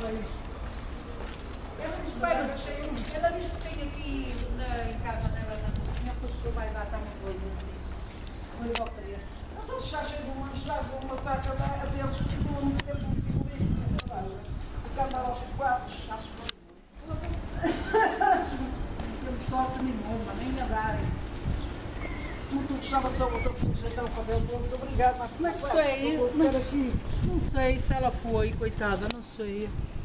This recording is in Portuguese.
Eu não espero, achei um. Cada vez que tenho aqui em casa dela na cozinha, depois que vai dar também coisa assim. Uma voltaria. Então se já chegam uma estrada, uma saca deles que ficam muito tempo no frigorífico no trabalho. Porque andar aos quadros, sabe? Não temos sorte nenhuma, nem a darem. Como tu gostava só o teu filho ajeitar o cabelo todo, obrigado. Mas como é que vai? Não sei se ela foi, coitada, não sei.